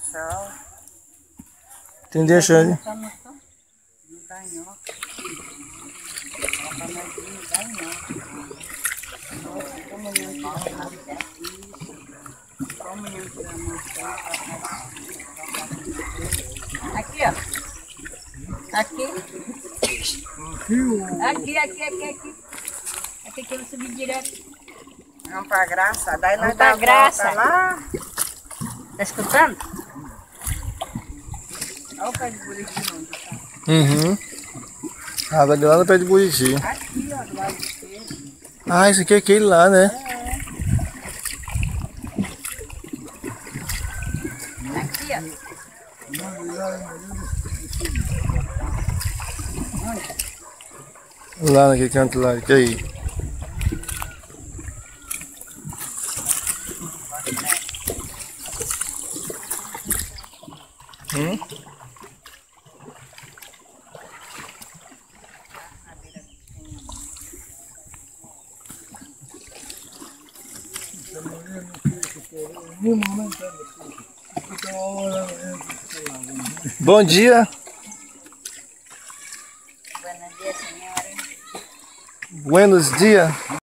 sol. Entendeu, Xande? Não dá nhoca. Coloca mais não dá nhoca. Nossa, como não tira isso. Como não tira a aqui, ó. Aqui. Aqui. Aqui que eu subi direto. Vamos pra graça. Daí nós dá graça lá. Tá escutando? Olha o pé de Buriti. Uhum. Água de lá no pé de Buriti. Aqui, ó, do lado esquerdo. Ah, isso aqui é aquele lá, né? Aqui, ó. Lá naquele canto lá, que aí. Bom dia. Buenos dias, senhora. Buenos dias.